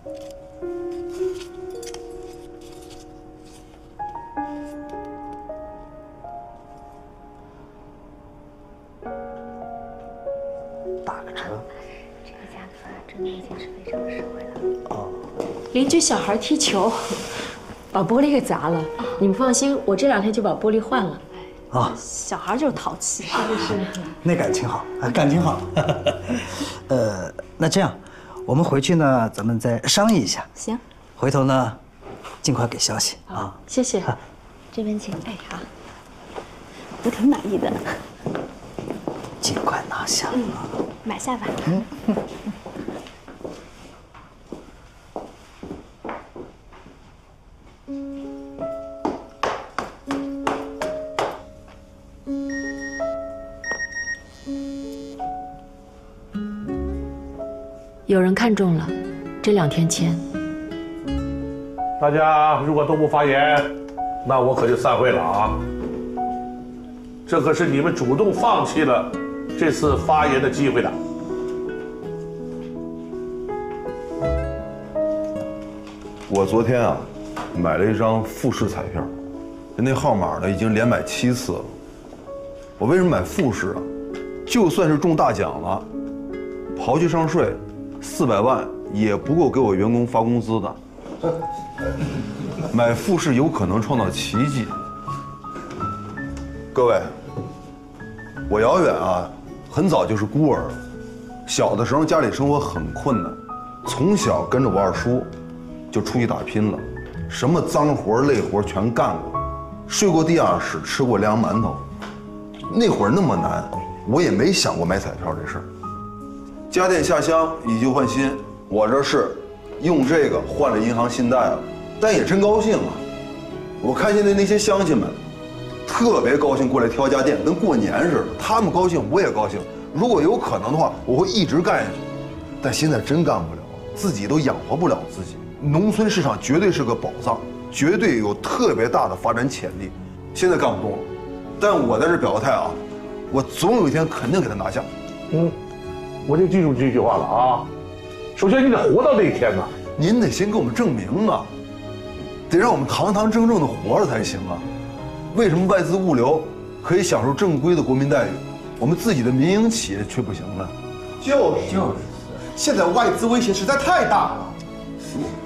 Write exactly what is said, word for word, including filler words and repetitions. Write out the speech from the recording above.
打个折。 这个价格真的已经是非常实惠了。 哦。 邻居小孩踢球，把玻璃给砸了。你们放心，我这两天就把玻璃换了。 啊， 小孩就是淘气。是是是。 那感情好，感情好。呃，那这样，我们回去呢，咱们再商议一下。 行。 回头呢，尽快给消息啊。 谢谢。 这边请。哎，好。我挺满意的。 尽快拿下。 嗯，买下吧。嗯。 有人看中了，这两天签。 大家如果都不发言，那我可就散会了啊！这可是你们主动放弃了这次发言的机会的。 我昨天啊，买了一张复式彩票，那号码呢已经连买七次了。我为什么买复式啊？就算是中大奖了，刨去上税，四百万也不够给我员工发工资的。买复式有可能创造奇迹。各位，我遥远啊，很早就是孤儿了。小的时候家里生活很困难，从小跟着我二叔就出去打拼了，什么脏活累活全干过，睡过地下室，吃过凉馒头。那会儿那么难，我也没想过买彩票这事儿。家电下乡，以旧换新，我这是用这个换了银行信贷了，但也真高兴啊！我看现在那些乡亲们特别高兴过来挑家电，跟过年似的。他们高兴，我也高兴。如果有可能的话，我会一直干下去。但现在真干不了，自己都养活不了自己。农村市场绝对是个宝藏，绝对有特别大的发展潜力。现在干不动了，但我在这表个态啊，我总有一天肯定给他拿下。 嗯，我就记住这句话了啊。首先，你得活到那一天呢。 您得先给我们证明啊，得让我们堂堂正正的活着才行啊。为什么外资物流可以享受正规的国民待遇，我们自己的民营企业却不行呢？ 就是就是，现在外资威胁实在太大了。